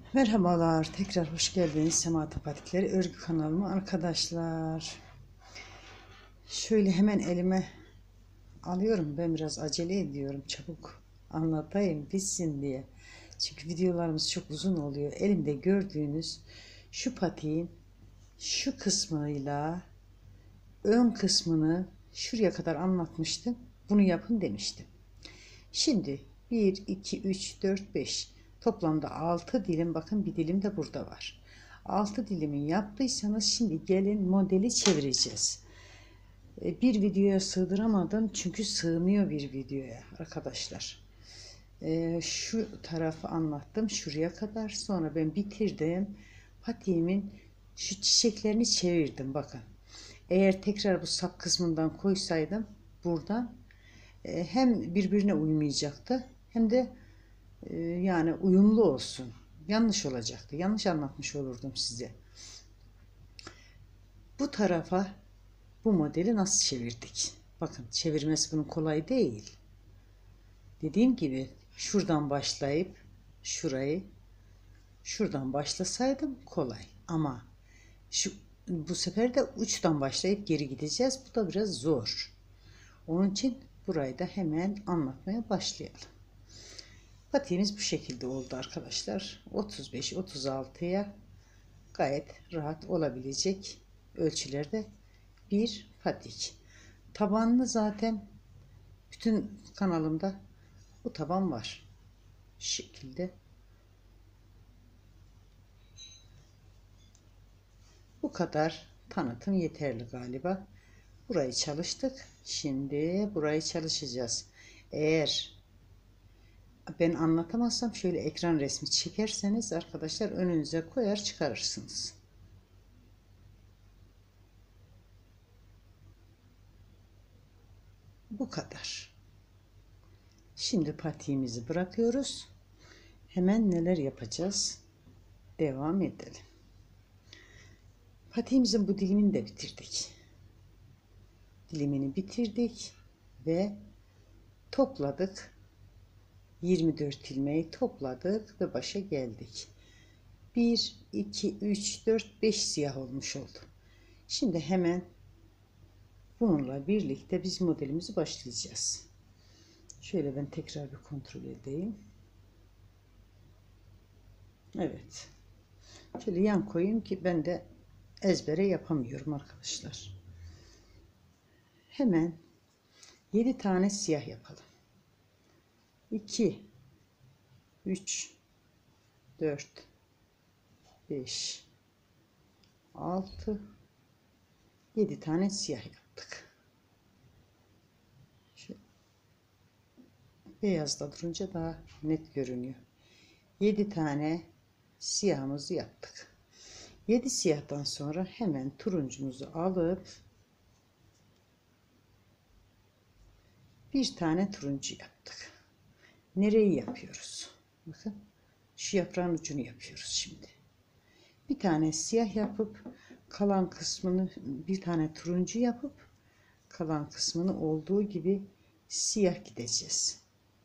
Merhabalar, tekrar hoş geldiniz Sema Tapatikleri örgü kanalıma arkadaşlar. Şöyle hemen elime alıyorum. Ben biraz acele ediyorum. Çabuk anlatayım bitsin diye. Çünkü videolarımız çok uzun oluyor. Elimde gördüğünüz şu patiğin şu kısmıyla ön kısmını şuraya kadar anlatmıştım. Bunu yapın demiştim. Şimdi 1, 2, 3, 4, 5 toplamda 6 dilim, bakın bir dilim de burada var. 6 dilimi yaptıysanız şimdi gelin modeli çevireceğiz. Bir videoya sığdıramadım çünkü sığmıyor bir videoya arkadaşlar. Şu tarafı anlattım şuraya kadar, sonra ben bitirdim. Patiğimin şu çiçeklerini çevirdim, bakın. Eğer tekrar bu sap kısmından koysaydım buradan hem birbirine uymayacaktı hem de yani uyumlu olsun. Yanlış olacaktı. Yanlış anlatmış olurdum size. Bu tarafa bu modeli nasıl çevirdik? Bakın, çevirmesi bunun kolay değil. Dediğim gibi şuradan başlayıp şurayı şuradan başlasaydım kolay. Ama bu sefer de uçtan başlayıp geri gideceğiz. Bu da biraz zor. Onun için burayı da hemen anlatmaya başlayalım. Patiğimiz bu şekilde oldu arkadaşlar. 35-36'ya gayet rahat olabilecek ölçülerde bir patik. Tabanını zaten bütün kanalımda bu taban var. Şu şekilde. Bu kadar tanıtım yeterli galiba. Burayı çalıştık. Şimdi burayı çalışacağız. Eğer ben anlatamazsam şöyle ekran resmi çekerseniz arkadaşlar önünüze koyar çıkarırsınız. Bu kadar. Şimdi patiğimizi bırakıyoruz. Hemen neler yapacağız? Devam edelim. Patiğimizin bu dilimini de bitirdik. Dilimini bitirdik ve topladık. 24 ilmeği topladık ve başa geldik. 1, 2, 3, 4, 5 siyah olmuş oldu. Şimdi hemen bununla birlikte biz modelimizi başlayacağız. Şöyle ben tekrar bir kontrol edeyim. Evet. Şöyle yan koyayım ki ben de ezbere yapamıyorum arkadaşlar. Hemen 7 tane siyah yapalım. 2, 3, 4, 5, 6, 7 tane siyah yaptık. Şöyle beyazda durunca daha net görünüyor. 7 tane siyahımızı yaptık. 7 siyahtan sonra hemen turuncumuzu alıp bir tane turuncu yaptık. Nereyi yapıyoruz? Bakın, şu yaprağın ucunu yapıyoruz şimdi. Bir tane siyah yapıp kalan kısmını, bir tane turuncu yapıp kalan kısmını olduğu gibi siyah gideceğiz.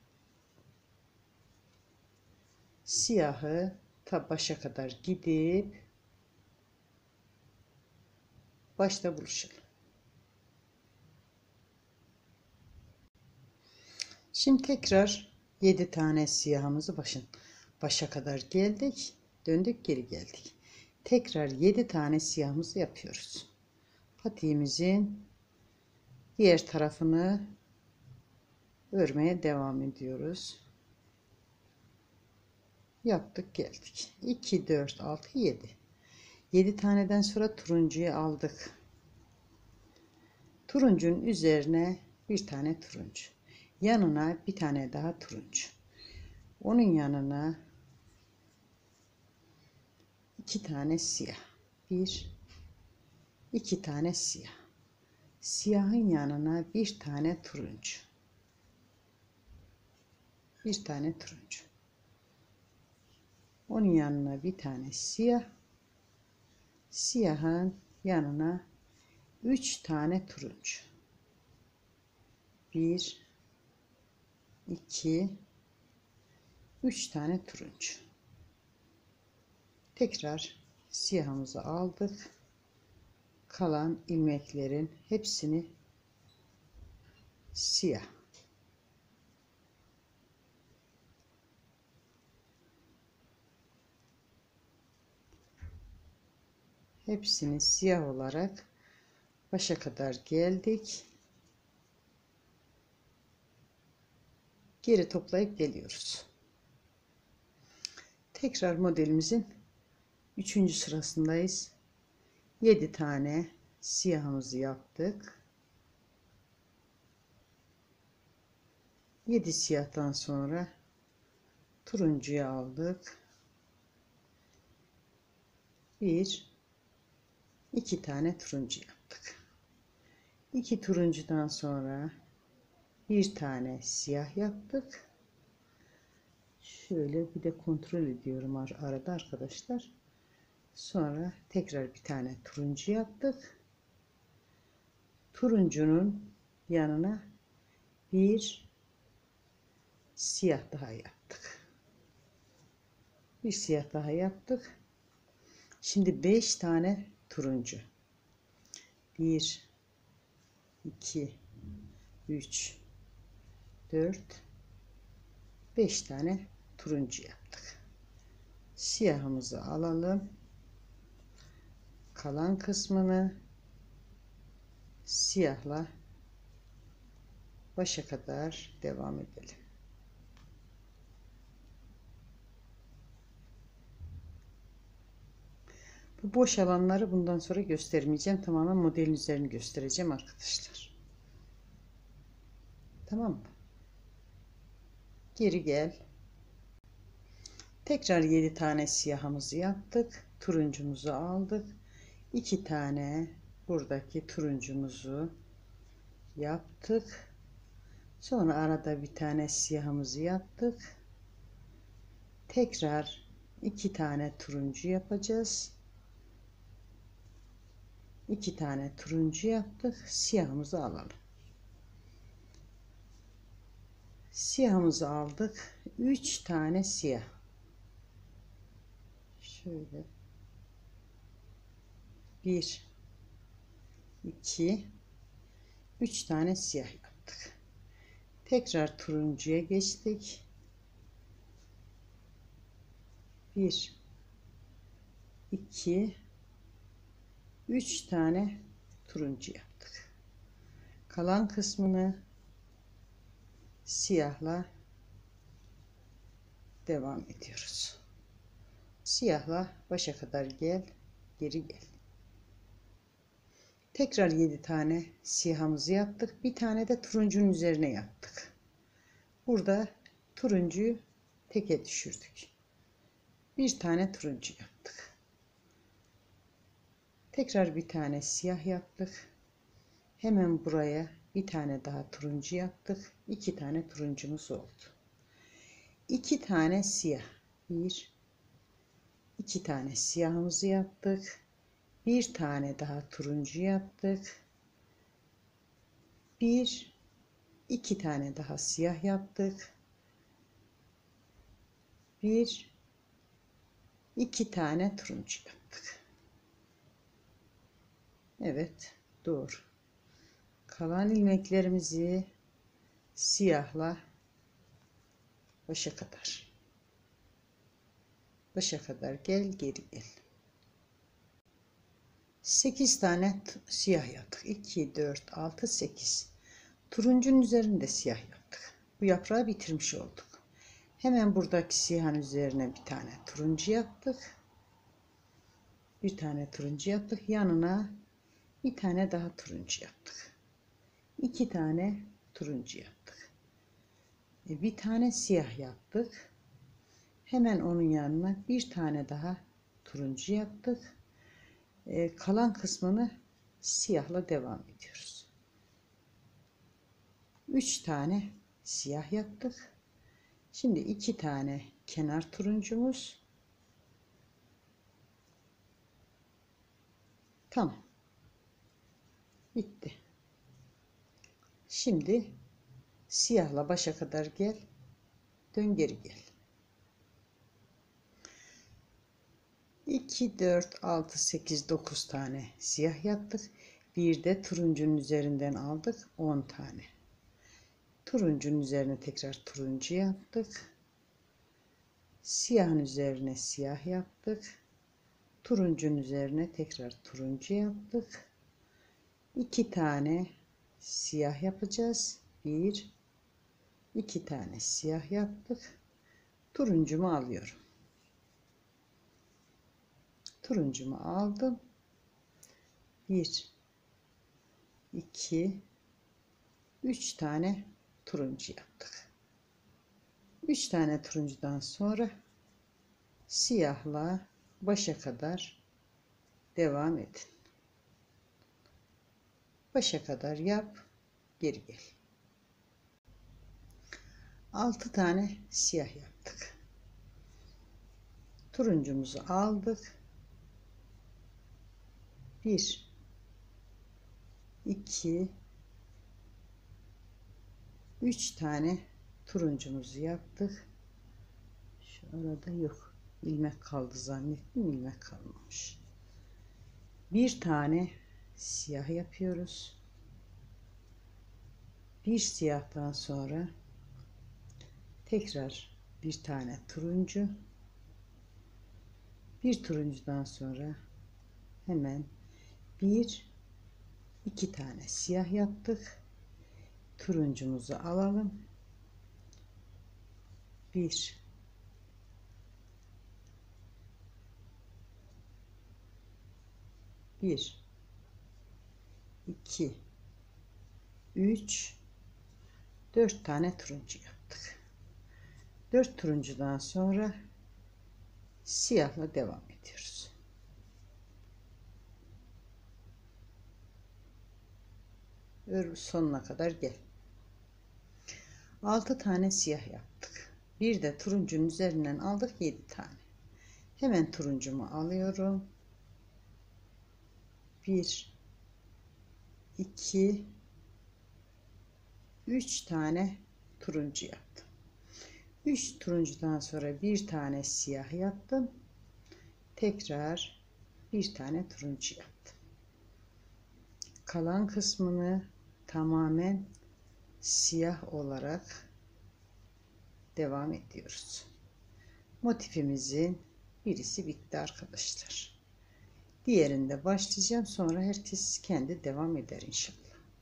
Siyahı ta başa kadar gidip başta buluşalım. Şimdi tekrar 7 tane siyahımızı başa kadar geldik. Döndük, geri geldik. Tekrar 7 tane siyahımızı yapıyoruz. Patiğimizin diğer tarafını örmeye devam ediyoruz. Yaptık, geldik. 2, 4, 6, 7. 7 taneden sonra turuncuyu aldık. Turuncunun üzerine bir tane turuncu. Yanına bir tane daha turuncu. Onun yanına 2 tane siyah. 1, 2 tane siyah. Siyahın yanına bir tane turuncu. Bir tane turuncu. Onun yanına bir tane siyah. Siyahın yanına 3 tane turuncu. 1, 2, 3 tane turuncu. Tekrar siyahımızı aldık. Kalan ilmeklerin hepsini siyah. Hepsini siyah olarak başa kadar geldik. Geri toplayıp geliyoruz. Tekrar modelimizin 3. sırasındayız. 7 tane siyahımızı yaptık. 7 siyahtan sonra turuncuyu aldık. 2 tane turuncu yaptık. 2 turuncudan sonra bir tane siyah yaptık. Şöyle bir de kontrol ediyorum arada arkadaşlar. Sonra tekrar bir tane turuncu yaptık. Turuncunun yanına bir siyah daha yaptık. Bir siyah daha yaptık. Şimdi 5 tane turuncu. 1 2 3 4 5 tane turuncu yaptık. Siyahımızı alalım. Kalan kısmını siyahla başa kadar devam edelim. Bu boş alanları bundan sonra göstermeyeceğim. Tamamen modelin üzerini göstereceğim arkadaşlar. Tamam mı? Geri gel. Tekrar 7 tane siyahımızı yaptık. Turuncumuzu aldık. 2 tane buradaki turuncumuzu yaptık. Sonra arada bir tane siyahımızı yaptık. Tekrar 2 tane turuncu yapacağız. 2 tane turuncu yaptık. Siyahımızı alalım. Siyahımızı aldık. 3 tane siyah. Şöyle 1 2 3 tane siyah yaptık. Tekrar turuncuya geçtik. 1 2 3 tane turuncu yaptık. Kalan kısmını siyahla devam ediyoruz. Siyahla başa kadar gel, geri gel. Tekrar 7 tane siyahımızı yaptık. Bir tane de turuncunun üzerine yaptık. Burada turuncuyu teke düşürdük. Bir tane turuncu yaptık. Tekrar bir tane siyah yaptık. Hemen buraya bir tane daha turuncu yaptık. 2 tane turuncumuz oldu. 2 tane siyah. 2 tane siyahımızı yaptık. Bir tane daha turuncu yaptık. 2 tane daha siyah yaptık. 2 tane turuncu yaptık. Evet, doğru. Kalan ilmeklerimizi siyahla başa kadar gel, geri gel. 8 tane siyah yaptık. 2 4 6 8. Turuncunun üzerinde siyah yaptık. Bu yaprağı bitirmiş olduk. Hemen buradaki siyahın üzerine bir tane turuncu yaptık. Bir tane turuncu yaptık. Yanına bir tane daha turuncu yaptık. 2 tane turuncu yaptık. Bir tane siyah yaptık. Hemen onun yanına bir tane daha turuncu yaptık. Kalan kısmını siyahla devam ediyoruz. 3 tane siyah yaptık. Şimdi 2 tane kenar turuncumuz. Tamam. Bitti. Şimdi siyahla başa kadar gel. Dön, geri gel. 2, 4, 6, 8, 9 tane siyah yaptık. Bir de turuncunun üzerinden aldık 10 tane. Turuncunun üzerine tekrar turuncu yaptık. Siyahın üzerine siyah yaptık. Turuncunun üzerine tekrar turuncu yaptık. 2 tane siyah yapacağız. 1, 2 tane siyah yaptık. Turuncumu alıyorum. Turuncumu aldım. 1, 2, 3 tane turuncu yaptık. 3 tane turuncudan sonra siyahla başa kadar devam edin. Başa kadar yap, geri gel. 6 tane siyah yaptık. Turuncumuzu aldık. 1, 2, 3 tane turuncumuzu yaptık. Şu arada yok. İlmek kaldı zannettim. İlmek kalmamış. Bir tane siyah yapıyoruz. Bir siyahtan sonra tekrar bir tane turuncu. Bir turuncudan sonra hemen 1, 2 tane siyah yaptık. Turuncumuzu alalım. 1, 1, 2, 3, 4 tane turuncu yaptık. 4 turuncudan sonra siyahla devam ediyoruz. Örgü sonuna kadar gel. 6 tane siyah yaptık. Bir de turuncunun üzerinden aldık 7 tane. Hemen turuncumu alıyorum. 1, 2, 3 tane turuncu yaptım. 3 turuncudan sonra bir tane siyah yaptım. Tekrar bir tane turuncu yaptım. Kalan kısmını tamamen siyah olarak devam ediyoruz. Motifimizin birisi bitti arkadaşlar. Diğerinde başlayacağım. Sonra herkes kendi devam eder inşallah.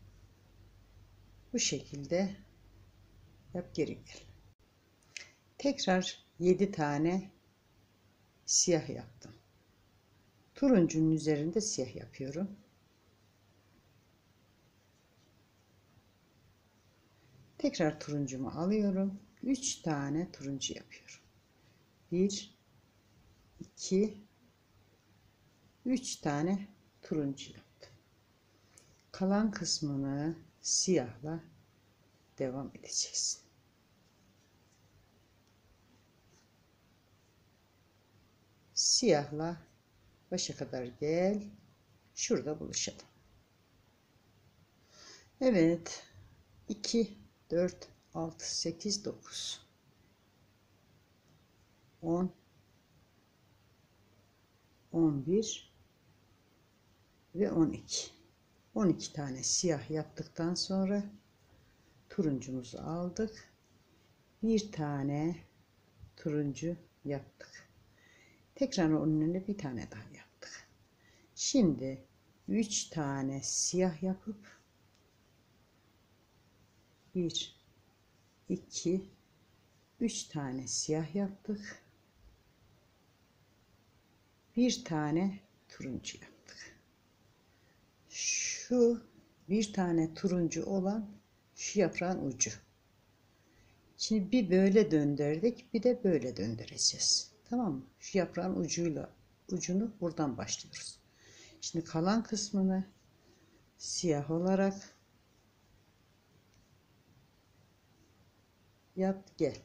Bu şekilde yap, geri gel. Tekrar 7 tane siyah yaptım. Turuncunun üzerinde siyah yapıyorum. Tekrar turuncumu alıyorum. 3 tane turuncu yapıyorum. 1, 2, 3 tane turuncu yaptım. Kalan kısmını siyahla devam edeceğiz. Siyahla başa kadar gel. Şurada buluşalım. Evet. 2, 4, 6, 8, 9, 10, 11 ve 12. 12 tane siyah yaptıktan sonra turuncumuzu aldık. Bir tane turuncu yaptık. Tekrar onun önüne bir tane daha yaptık. Şimdi 3 tane siyah yapıp 1, 2, 3 tane siyah yaptık. Bir tane turuncu yaptık. Şu bir tane turuncu olan şu yaprağın ucu. Şimdi bir böyle döndürdük, bir de böyle döndüreceğiz. Tamam mı? Şu yaprağın ucunu buradan başlıyoruz. Şimdi kalan kısmını siyah olarak yap, gel.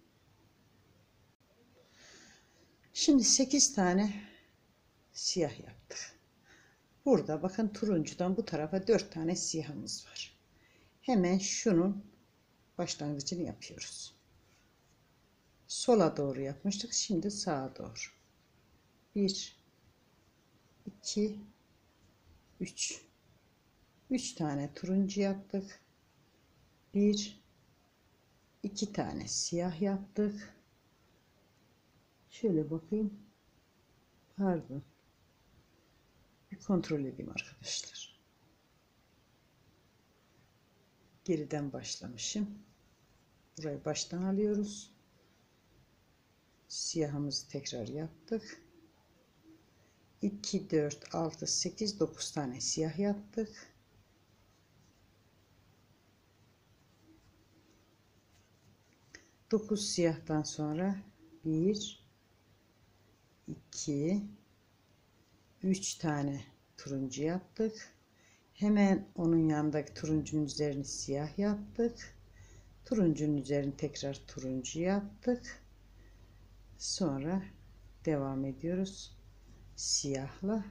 Şimdi 8 tane siyah yaptık. Burada bakın turuncudan bu tarafa 4 tane siyahımız var. Hemen şunun başlangıcını yapıyoruz. Sola doğru yapmıştık. Şimdi sağa doğru. 1, 2, 3. 3 tane turuncu yaptık. 1, 2 tane siyah yaptık. Şöyle bakayım. Pardon. Bir kontrol edeyim arkadaşlar. Geriden başlamışım. Burayı baştan alıyoruz. Siyahımızı tekrar yaptık. 2, 4, 6, 8, 9 tane siyah yaptık. Dokuz siyahtan sonra 1, 2, 3 tane turuncu yaptık. Hemen onun yanındaki turuncunun üzerine siyah yaptık. Turuncunun üzerine tekrar turuncu yaptık. Sonra devam ediyoruz. Siyahla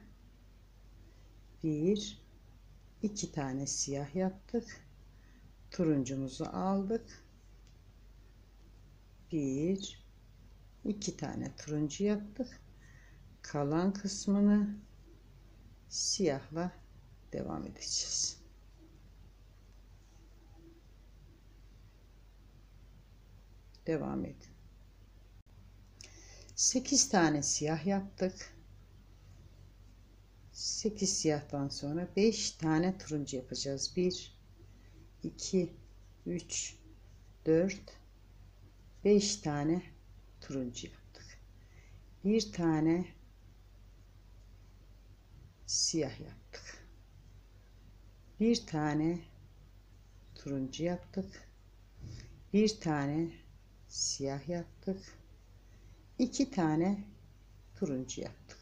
1, 2 tane siyah yaptık. Turuncumuzu aldık. 1, 2 tane turuncu yaptık. Kalan kısmını siyahla devam edeceğiz. Devam edin. 8 tane siyah yaptık. 8 siyahtan sonra 5 tane turuncu yapacağız. 1, 2, 3, 4, 5 tane turuncu yaptık. Bir tane siyah yaptık. Bir tane turuncu yaptık. Bir tane siyah yaptık. 2 tane turuncu yaptık.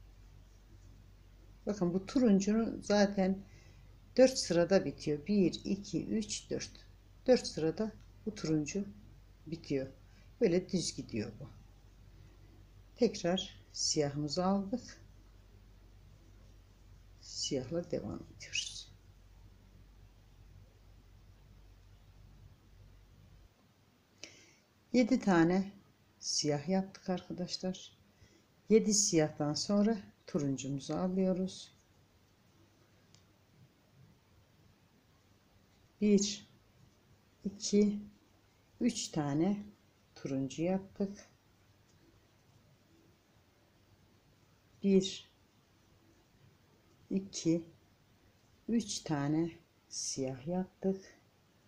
Bakın bu turuncunun zaten 4 sırada bitiyor. 1, 2, 3, 4. 4 sırada bu turuncu bitiyor. Böyle düz gidiyor bu. Tekrar siyahımızı aldık. Siyahla devam ediyoruz. Yedi tane siyah yaptık arkadaşlar. 7 siyahtan sonra turuncumuzu alıyoruz. 1, 2, 3 tane turuncu yaptık. 1, 2, 3 tane siyah yaptık.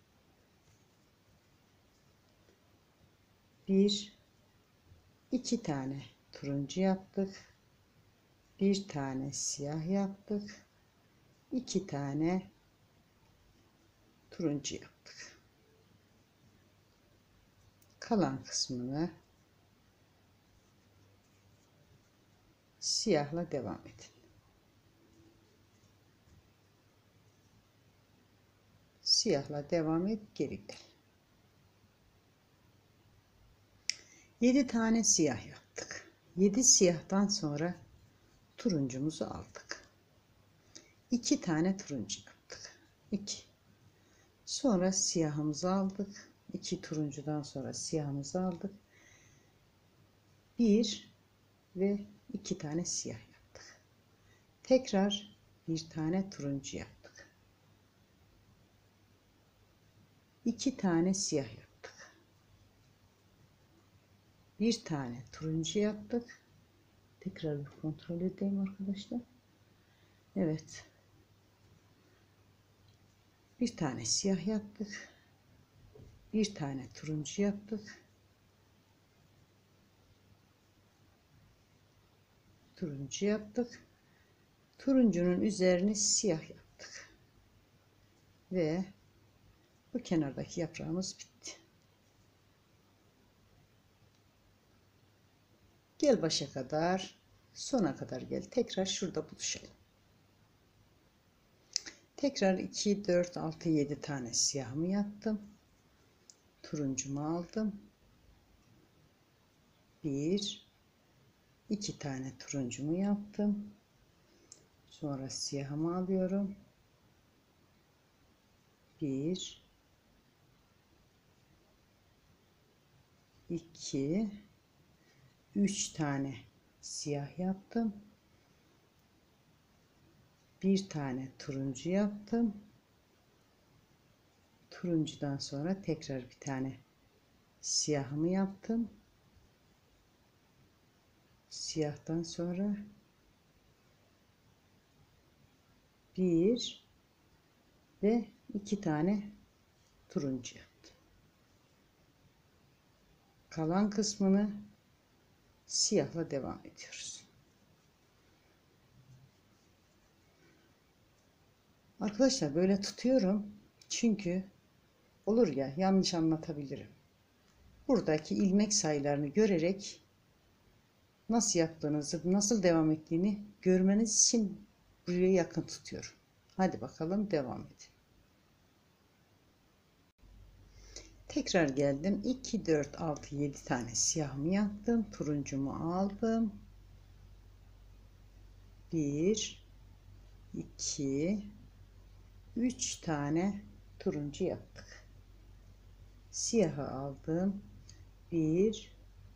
1, 2 tane turuncu yaptık. Bir tane siyah yaptık. 2 tane turuncu yaptık. Kalan kısmını siyahla devam edin. Siyahla devam et, geri gel. 7 tane siyah yaptık. 7 siyahtan sonra turuncumuzu aldık. 2 tane turuncu yaptık. 2. Sonra siyahımızı aldık. 2 turuncudan sonra siyahımızı aldık. 1 ve 2 tane siyah yaptık. Tekrar bir tane turuncu yaptık. 2 tane siyah yaptık. Bir tane turuncu yaptık. Tekrar bir kontrol edeyim arkadaşlar. Evet. Bir tane siyah yaptık. Bir tane turuncu yaptık. Turuncu yaptık. Turuncunun üzerine siyah yaptık. Ve bu kenardaki yaprağımız bitti. Gel başa kadar, sona kadar gel. Tekrar şurada buluşalım. Tekrar 2, 4, 6, 7 tane siyahımı yaptım. Turuncumu aldım. 1, 2 tane turuncumu yaptım. Sonra siyahımı alıyorum. 1, 2, 3 tane siyah yaptım. Bir tane turuncu yaptım. Turuncudan sonra tekrar bir tane siyahımı yaptım. Siyahtan sonra bir ve iki tane turuncu yaptım. Kalan kısmını siyahla devam ediyoruz. Arkadaşlar böyle tutuyorum. Çünkü olur ya, yanlış anlatabilirim. Buradaki ilmek sayılarını görerek nasıl yaptığınızı, nasıl devam ettiğini görmeniz için buraya yakın tutuyorum. Hadi bakalım, devam edin. Tekrar geldim. 2, 4, 6, 7 tane siyahımı yaptım. Turuncumu aldım. 1, 2, 3 tane turuncu yaptık. Siyahı aldım. 1,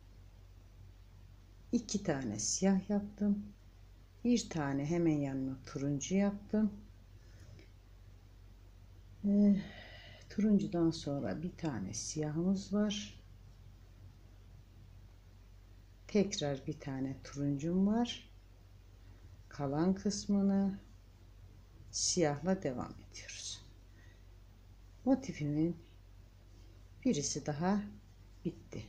2 tane siyah yaptım. Bir tane hemen yanına turuncu yaptım. Turuncudan sonra bir tane siyahımız var. Tekrar bir tane turuncum var. Kalan kısmını siyahla devam ediyoruz. Motifimin birisi daha bitti.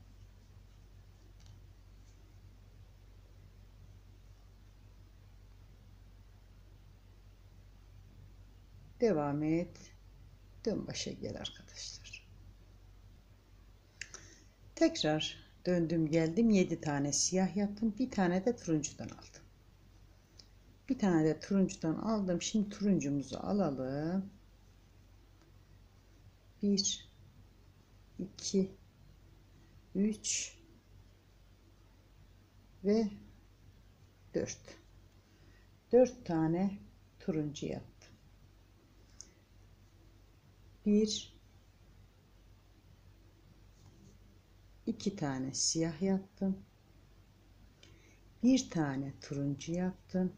Devam et. Dön başa gel arkadaşlar. Tekrar döndüm geldim. 7 tane siyah yaptım. Bir tane de turuncudan aldım. Bir tane de turuncudan aldım. Şimdi turuncumuzu alalım. 1, 2, 3 ve 4. 4 tane turuncu yaptım. 1, 2 tane siyah yaptım. Bir tane turuncu yaptım.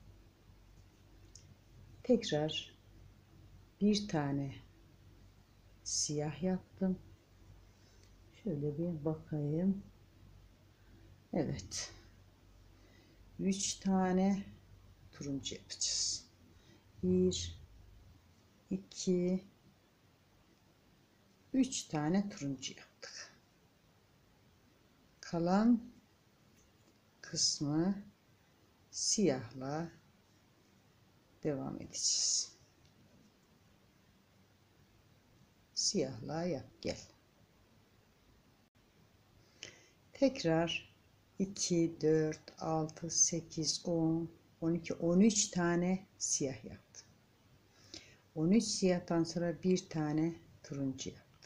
Tekrar bir tane siyah yaptım. Şöyle bir bakayım. Evet. 3 tane turuncu yapacağız. 1, 2, 3 tane turuncu yaptık. Kalan kısmı siyahla devam edeceğiz. Siyahla yap gel. Tekrar 2, 4, 6, 8, 10, 12, 13 tane siyah yaptım. 13 siyahtan sonra bir tane turuncu yaptım.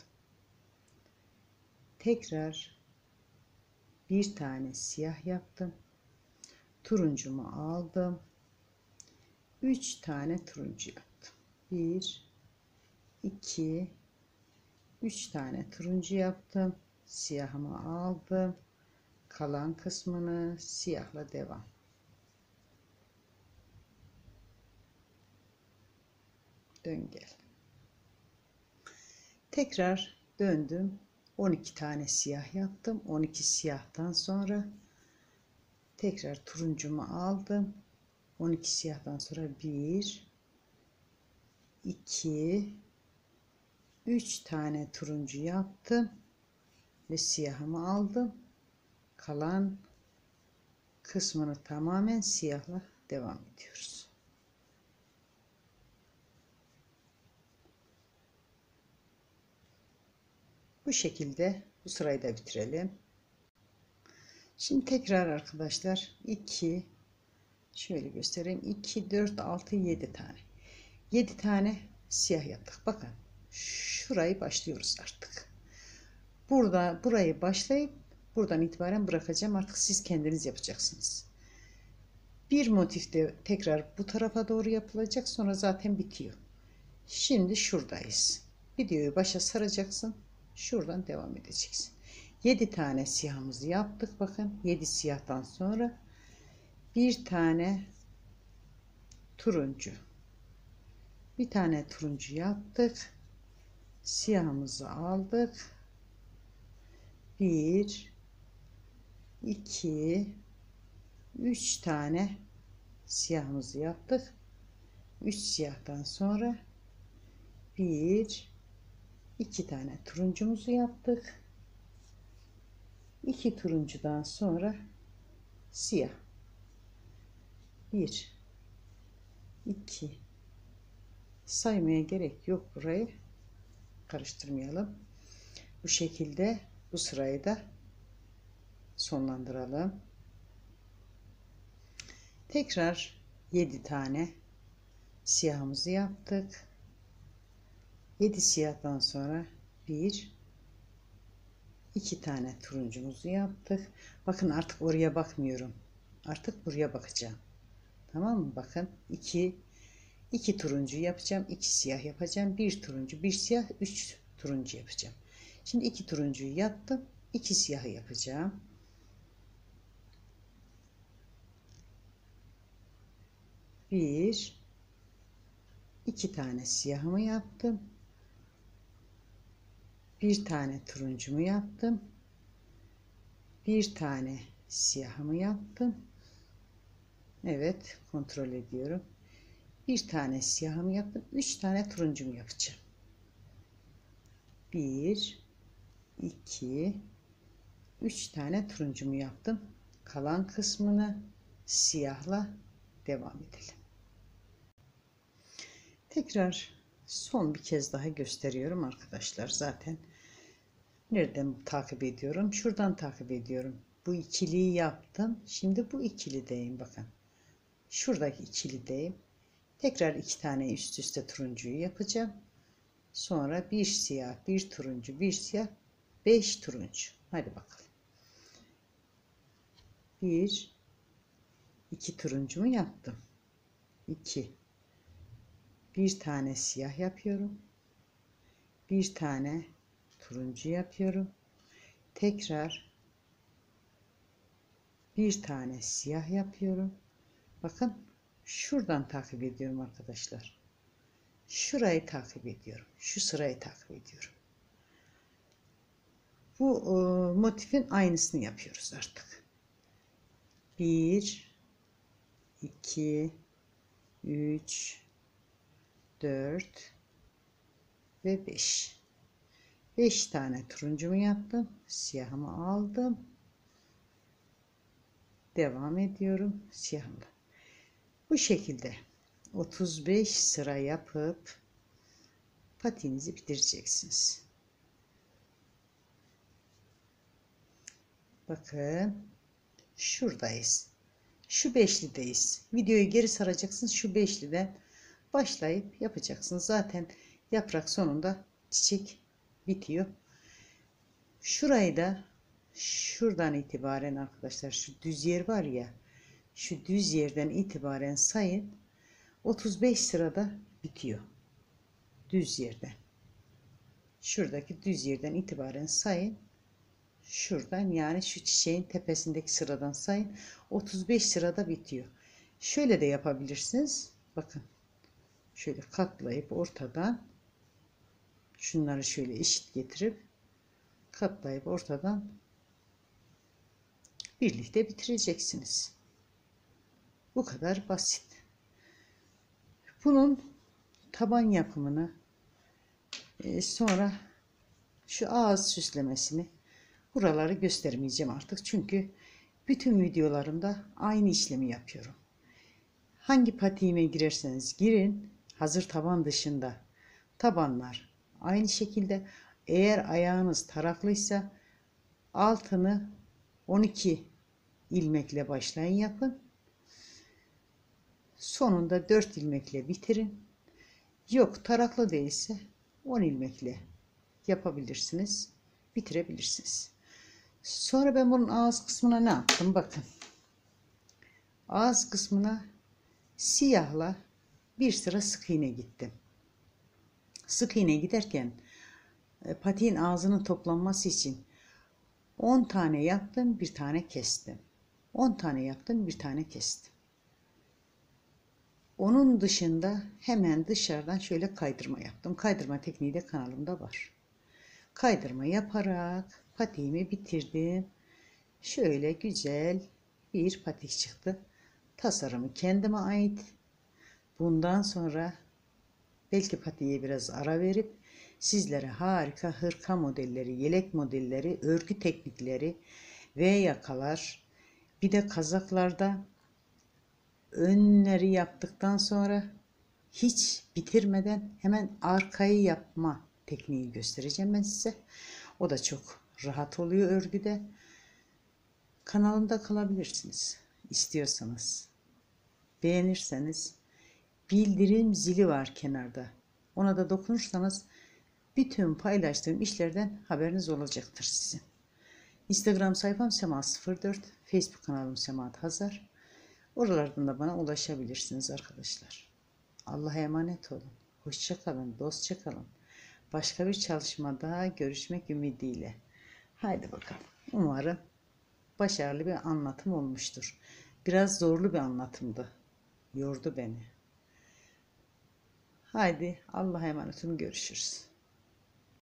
Tekrar bir tane siyah yaptım. Turuncumu aldım. 3 tane turuncu yaptım. 1, 2, 3 tane turuncu yaptım. Siyahımı aldım. Kalan kısmını siyahla devam. Dön gel. Tekrar döndüm. 12 tane siyah yaptım. 12 siyahtan sonra tekrar turuncumu aldım. 12 siyahtan sonra 1, 2, 3 tane turuncu yaptım ve siyahımı aldım. Kalan kısmını tamamen siyahla devam ediyoruz. Bu şekilde bu sırayı da bitirelim. Şimdi tekrar arkadaşlar 2, şöyle göstereyim, 2, 4, 6, 7 tane. 7 tane siyah yaptık. Bakın şurayı başlıyoruz artık. Burayı başlayıp buradan itibaren bırakacağım. Artık siz kendiniz yapacaksınız. Bir motif de tekrar bu tarafa doğru yapılacak. Sonra zaten bitiyor. Şimdi şuradayız. Videoyu başa saracaksın. Şuradan devam edeceksin. 7 tane siyahımızı yaptık. Bakın 7 siyahtan sonra bir tane turuncu. Bir tane turuncu yaptık. Siyahımızı aldık. 1 2 3 tane siyahımızı yaptık. 3 siyahtan sonra 1 2 tane turuncumuzu yaptık. 2 turuncudan sonra siyah. 1 2 saymaya gerek yok, burayı karıştırmayalım. Bu şekilde bu sırayı da sonlandıralım. Tekrar 7 tane siyahımızı yaptık. 7 siyahtan sonra 1 2 tane turuncumuzu yaptık. Bakın artık oraya bakmıyorum. Artık buraya bakacağım. Tamam mı? Bakın 2 turuncu yapacağım. 2 siyah yapacağım. 1 turuncu, 1 siyah, 3 turuncu yapacağım. Şimdi 2 turuncuyu yaptım. 2 siyahı yapacağım. 1 2 tane siyahımı yaptım. 1 tane turuncumu yaptım. 1 tane siyahımı yaptım. Evet, kontrol ediyorum. 1 tane siyahımı yaptım. 3 tane turuncumu yapacağım. 1 2 3 tane turuncumu yaptım. Kalan kısmını siyahla devam edelim. Tekrar son bir kez daha gösteriyorum arkadaşlar. Zaten nereden takip ediyorum? Şuradan takip ediyorum. Bu ikiliyi yaptım. Şimdi bu ikilideyim. Bakın. Şuradaki ikilideyim. Tekrar 2 tane üst üste turuncuyu yapacağım. Sonra bir siyah, bir turuncu, bir siyah, 5 turuncu. Hadi bakalım. 1 2 turuncumu yaptım. 2 bir tane siyah yapıyorum. Bir tane turuncu yapıyorum. Tekrar bir tane siyah yapıyorum. Bakın şuradan takip ediyorum arkadaşlar. Şurayı takip ediyorum. Şu sırayı takip ediyorum. Bu motifin aynısını yapıyoruz artık. 1 2 3 4 ve 5. 5 tane turuncumu yaptım. Siyahımı aldım. Devam ediyorum siyahımla. Bu şekilde 35 sıra yapıp patiğinizi bitireceksiniz. Bakın şuradayız. Şu beşlideyiz. Videoyu geri saracaksınız. Şu beşliden başlayıp yapacaksınız. Zaten yaprak sonunda çiçek bitiyor. Şurayı da şuradan itibaren arkadaşlar, şu düz yer var ya, şu düz yerden itibaren sayın. 35 sırada bitiyor. Düz yerden. Şuradaki düz yerden itibaren sayın. Şuradan, yani şu çiçeğin tepesindeki sıradan sayın. 35 sırada bitiyor. Şöyle de yapabilirsiniz. Bakın. Şöyle katlayıp ortadan şunları şöyle eşit getirip katlayıp ortadan birlikte bitireceksiniz. Bu kadar basit. Bunun taban yapımını sonra şu ağız süslemesini, buraları göstermeyeceğim artık. Çünkü bütün videolarımda aynı işlemi yapıyorum. Hangi patiğime girerseniz girin, hazır taban dışında tabanlar aynı şekilde. Eğer ayağınız taraklıysa altını 12 ilmekle başlayın yapın. Sonunda 4 ilmekle bitirin. Yok, taraklı değilse 10 ilmekle yapabilirsiniz. Bitirebilirsiniz. Sonra ben bunun ağız kısmına ne yaptım? Bakın. Ağız kısmına siyahla bir sıra sık iğne gittim. Sık iğne giderken patiğin ağzının toplanması için 10 tane yaptım, bir tane kestim. 10 tane yaptım, bir tane kestim. Onun dışında hemen dışarıdan şöyle kaydırma yaptım. Kaydırma tekniği de kanalımda var. Kaydırma yaparak patiğimi bitirdim. Şöyle güzel bir patik çıktı. Tasarımı kendime ait. Bundan sonra belki patiğe biraz ara verip sizlere harika hırka modelleri, yelek modelleri, örgü teknikleri ve yakalar, bir de kazaklarda önleri yaptıktan sonra hiç bitirmeden hemen arkayı yapma tekniği göstereceğim ben size. O da çok rahat oluyor örgüde. Kanalımda kalabilirsiniz istiyorsanız. Beğenirseniz bildirim zili var kenarda. Ona da dokunursanız bütün paylaştığım işlerden haberiniz olacaktır sizin. Instagram sayfam Sema04, Facebook kanalım Sema Hazar. Oralardan da bana ulaşabilirsiniz arkadaşlar. Allah'a emanet olun. Hoşça kalın, dostça kalın. Başka bir çalışmada görüşmek ümidiyle. Haydi bakalım. Umarım başarılı bir anlatım olmuştur. Biraz zorlu bir anlatımdı. Yordu beni. Haydi Allah'a emanet olun. Görüşürüz.